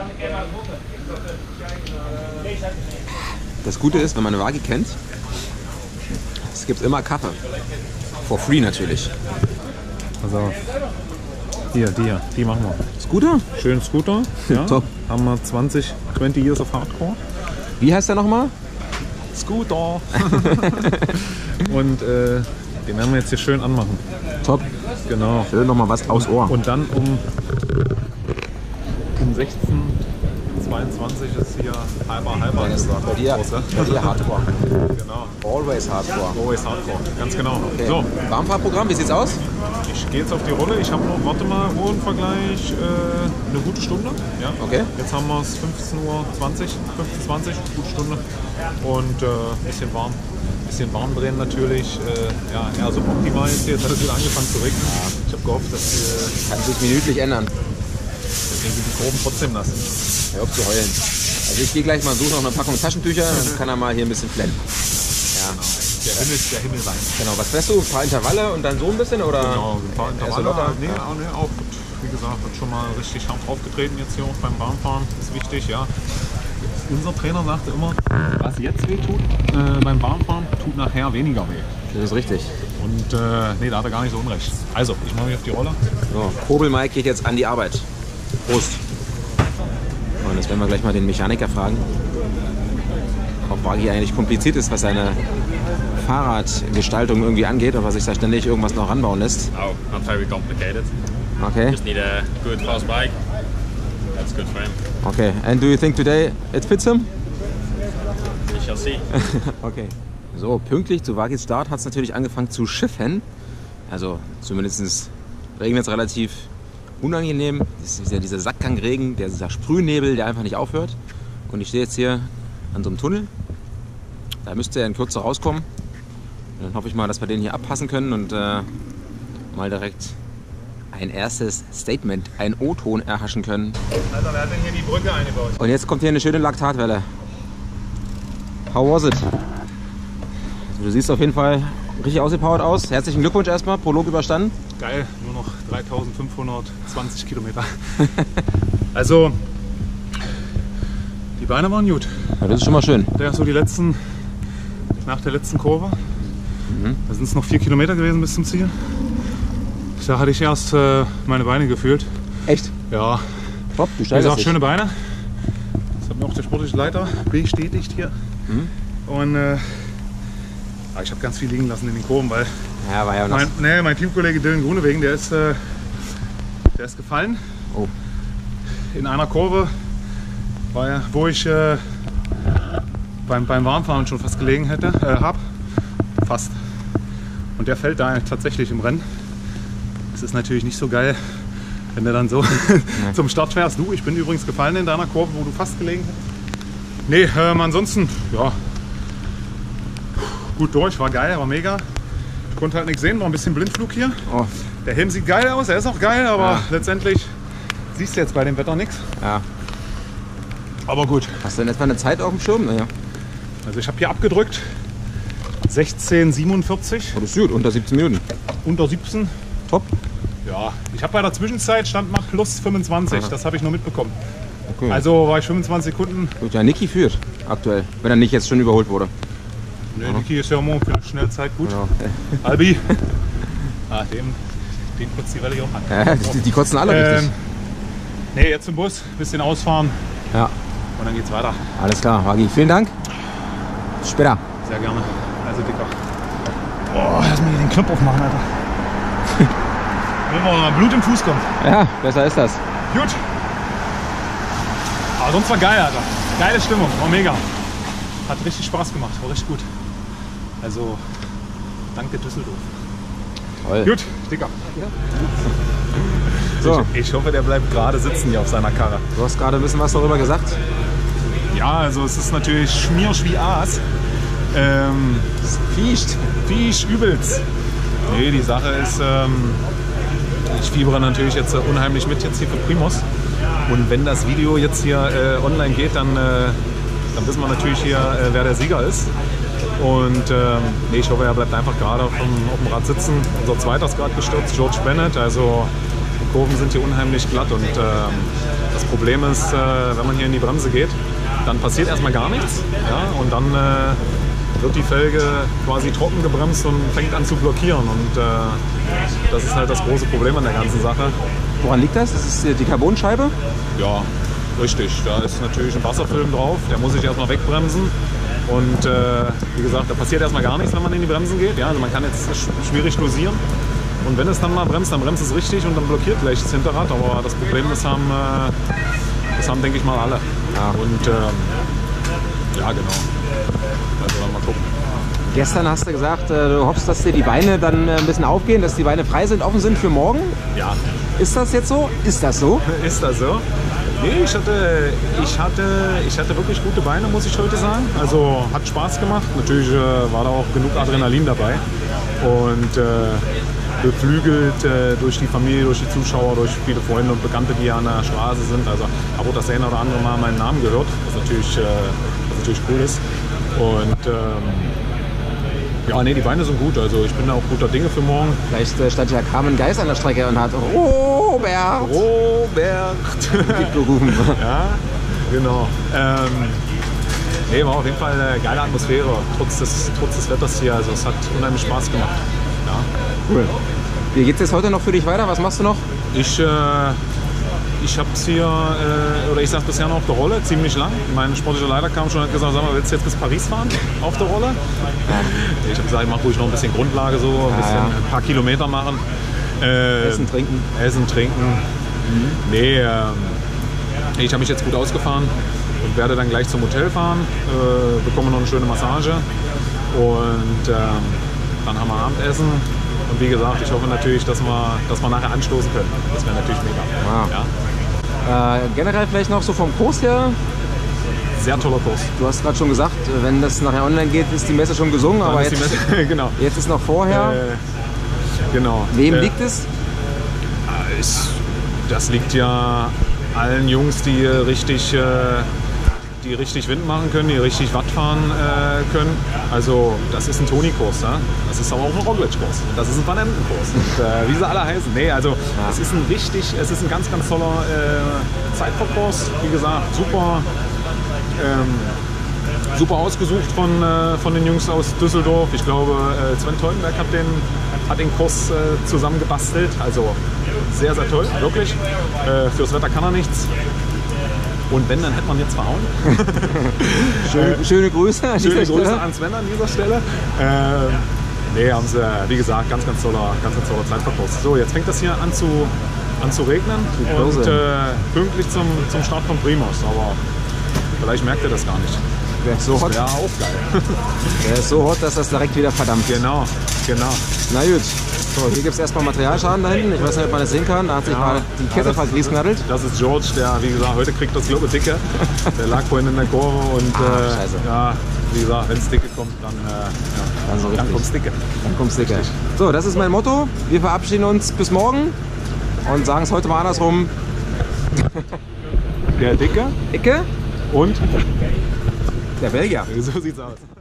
Das Gute ist, wenn man eine Wagi kennt, es gibt immer Kaffee. For free natürlich. Also, die machen wir. Scooter? Schönen Scooter. Ja. Top. Haben wir 20 Years of Hardcore. Wie heißt der nochmal? Scooter. Und den werden wir jetzt hier schön anmachen. Top. Genau. Ich will nochmal was aus Ohr. Und dann um 16:22 ist hier halber gesagt. Bei dir Hardcore. Genau. Always Hardcore. Always Hardcore. Ganz genau. Okay. So, Warmfahrtprogramm, wie sieht's aus? ich gehe jetzt auf die Rolle. Ich habe noch, warte mal, Rundenvergleich eine gute Stunde. Ja. Okay. Jetzt haben wir es 15:20, 15:20, gute Stunde. Und bisschen warm drehen natürlich. Ja, suboptimal jetzt hier. Jetzt hat es wieder angefangen zu regnen. Ja. Ich habe gehofft, dass Kann sich minütlich ändern. deswegen sind die Proben trotzdem nass. Hör auf zu heulen. Also ich gehe gleich mal suchen nach einer Packung Taschentücher, dann kann er mal hier ein bisschen flennen. Ja. Der Himmel weiß. Genau, was fährst du? Ein paar Intervalle und dann so ein bisschen? Oder? Genau, ein paar Eher so Intervalle. locker? Nee, auch gut. Wie gesagt, hat schon mal richtig hart aufgetreten jetzt hier auch beim Bahnfahren. Das ist wichtig, ja. Unser Trainer sagte immer, was jetzt weh tut beim Bahnfahren, tut nachher weniger weh. Das ist richtig. Und nee, da hat er gar nicht so unrecht. Also, ich mache mich auf die Rolle. So, Kobel Mike geht jetzt an die Arbeit. Prost. Und jetzt werden wir gleich mal den Mechaniker fragen, ob Wagi eigentlich kompliziert ist, was seine Fahrradgestaltung irgendwie angeht, oder sich da ständig irgendwas noch ranbauen lässt. Oh, not very complicated. Okay. Just need a good fast bike. That's good for him. Okay. And do you think today it fits him? We shall see. Okay. So, pünktlich zu Wagis Start hat es natürlich angefangen zu schiffen. Also zumindest regnet es relativ unangenehm. Das ist ja dieser Sackgangregen, dieser Sprühnebel, der einfach nicht aufhört. Und ich stehe jetzt hier an so einem Tunnel. Da müsste er in Kürze rauskommen. Dann hoffe ich mal, dass wir den hier abpassen können und mal direkt ein erstes Statement, ein O-Ton erhaschen können. Alter, wer hat denn hier die Brücke eingebaut? Und jetzt kommt hier eine schöne Laktatwelle. How was it? Du siehst auf jeden Fall richtig ausgepowert aus. Herzlichen Glückwunsch erstmal, Prolog überstanden. Geil, nur noch 3520 Kilometer. Also, die Beine waren gut. Ja, das ist schon mal schön. Ja, so nach der letzten Kurve, da sind es noch 4 Kilometer gewesen bis zum Ziel. Da hatte ich erst meine Beine gefühlt. Echt? Ja, Top, du wie steigerst gesagt, dich. schöne Beine. Das hat mir auch der sportliche Leiter bestätigt hier. Und ich habe ganz viel liegen lassen in den Kurven, weil Ja, war ja noch. mein Teamkollege Dylan Grunewegen, der ist gefallen. Oh. In einer Kurve, wo ich beim Warmfahren schon fast gelegen habe. Fast. Und der fällt da tatsächlich im Rennen. Das ist natürlich nicht so geil, wenn du dann so zum Start fährst. Du, ich bin übrigens gefallen in deiner Kurve, wo du fast gelegen hast. Nee, ansonsten, ja, gut durch, war geil, war mega. Ich konnte halt nichts sehen, war ein bisschen Blindflug hier. Oh. Der Helm sieht geil aus, er ist auch geil, aber letztendlich siehst du jetzt bei dem Wetter nichts. Ja. Aber gut. Hast du denn etwa eine Zeit auf dem Schirm? Naja. Also ich habe hier abgedrückt 16:47, Oh, das ist gut, unter 17 Minuten. unter 17. Top. Ja, ich habe bei der Zwischenzeit stand mal plus 25, das habe ich nur mitbekommen. Okay. Also war ich 25 Sekunden. Gut, ja, Niki führt aktuell, wenn er nicht jetzt schon überholt wurde. Ne, Niki ist ja immer für eine Schnellzeit gut. Genau. Albi. Dem kotzt die Welle hier auch an. Ja, die kotzen alle richtig. Ne, jetzt zum Bus, bisschen ausfahren Ja, und dann geht's weiter. alles klar, Wagi. Vielen Dank. Bis später. Sehr gerne. Also dicker. Boah, lass mal hier den Knopf aufmachen, Alter. Wenn mal Blut im Fuß kommt. Ja, besser ist das. Gut. Aber sonst war geil, Alter. Geile Stimmung, war mega. Hat richtig Spaß gemacht, war richtig gut. Also, danke Düsseldorf. Toll. Gut, Dicker. So, Ich hoffe, der bleibt gerade sitzen hier auf seiner Karre. du hast gerade ein bisschen was darüber gesagt. Ja, also es ist natürlich Schmiersch wie Aas. Fiescht. Fisch übelst. Nee, die Sache ist, ich fiebere natürlich jetzt unheimlich mit jetzt hier für Primus. Und wenn das Video jetzt hier online geht, dann wissen wir natürlich hier, wer der Sieger ist. Und nee, ich hoffe, er bleibt einfach gerade auf dem Rad sitzen. Unser Zweiter ist gerade gestürzt, George Bennett. Also Kurven sind hier unheimlich glatt und das Problem ist, wenn man hier in die Bremse geht, dann passiert erstmal gar nichts, ja, und dann wird die Felge quasi trocken gebremst und fängt an zu blockieren und das ist halt das große Problem an der ganzen Sache. Woran liegt das? Das ist die Carbonscheibe? Ja, richtig. Da ist natürlich ein Wasserfilm drauf, der muss sich erstmal wegbremsen. Und wie gesagt, da passiert erstmal gar nichts, wenn man in die Bremsen geht. Ja, also man kann jetzt schwierig dosieren. Und wenn es dann mal bremst, dann bremst es richtig und dann blockiert gleich das Hinterrad. Aber das Problem, das haben denke ich mal, alle. Ja. Und ja, genau. Also mal gucken. Gestern hast du gesagt, du hoffst, dass dir die Beine dann ein bisschen aufgehen, dass die Beine frei sind, offen sind für morgen. Ja. Ist das jetzt so? Ist das so? Ist das so? Nee, ich hatte wirklich gute Beine, muss ich heute sagen. Also hat Spaß gemacht. Natürlich war da auch genug Adrenalin dabei. Und beflügelt durch die Familie, durch die Zuschauer, durch viele Freunde und Bekannte, die hier an der Straße sind. Also habe auch das eine oder andere Mal meinen Namen gehört, was natürlich cool ist. Und ja, nee, die Beine sind gut. Also ich bin da auch guter Dinge für morgen. Vielleicht stand ja Carmen Geis an der Strecke und hat Robert gerufen. Ja, genau. Nee, war auf jeden Fall eine geile Atmosphäre, trotz des Wetters hier. Also es hat unheimlich Spaß gemacht. Ja. Cool. Wie geht es jetzt heute noch für dich weiter? Was machst du noch? Ich habe es hier, oder ich saß bisher noch auf der Rolle, ziemlich lang. Mein sportlicher Leiter kam schon und hat gesagt, sag mal, willst du jetzt bis Paris fahren auf der Rolle? Ich habe gesagt, ich mache ruhig noch ein bisschen Grundlage, so ein paar Kilometer machen. Essen, trinken. Essen, trinken. Mhm. Nee, ich habe mich jetzt gut ausgefahren und werde dann gleich zum Hotel fahren, bekomme noch eine schöne Massage und dann haben wir Abendessen. Und wie gesagt, ich hoffe natürlich, dass wir nachher anstoßen können. Das wäre natürlich mega. Wow. Ja. Generell vielleicht noch so vom Kurs her? Sehr toller Kurs. Du hast gerade schon gesagt, wenn das nachher online geht, ist die Messe schon gesungen. Aber jetzt, genau. Jetzt ist noch vorher. Genau. Wem liegt es? Das liegt ja allen Jungs, die richtig Wind machen können, die richtig Watt fahren können. Also das ist ein Toni-Kurs, ja? Das ist aber auch ein Roglic-Kurs. Das ist ein Van Emden-Kurs. Wie sie alle heißen. Nee, also es ist ein ganz, ganz toller Zeitfahrkurs. Wie gesagt, super ausgesucht von den Jungs aus Düsseldorf. Ich glaube, Sven Teutenberg hat den Kurs zusammengebastelt. Also sehr, sehr toll, wirklich. Fürs Wetter kann er nichts. Und wenn, dann hätte man jetzt verhauen. Schöne Grüße an dieser Stelle. Grüße an Sven an dieser Stelle. Nee, haben sie, wie gesagt, ganz toller Zeitverkurs. So, jetzt fängt das hier an zu regnen und pünktlich zum Start von Primus. Aber vielleicht merkt ihr das gar nicht. Wäre so hot. Ja, auch geil. Der ist so hot, dass das direkt wieder verdammt. Genau. Na gut. So, hier gibt es erstmal Materialschaden da hinten. Ich weiß nicht, ob man das sehen kann. Da hat sich mal die Kette vergrießknattelt. Das ist George, der, wie gesagt, heute kriegt das Globe dicke. Der lag vorhin in der Kurve und scheiße. Ja, wie gesagt, wenn es dicke kommt, dann kommt's dicke. Dann kommt's dicke. So, das ist mein Motto. Wir verabschieden uns bis morgen und sagen es heute mal andersrum. Der Dicke Icke und der Belgier. so sieht's aus.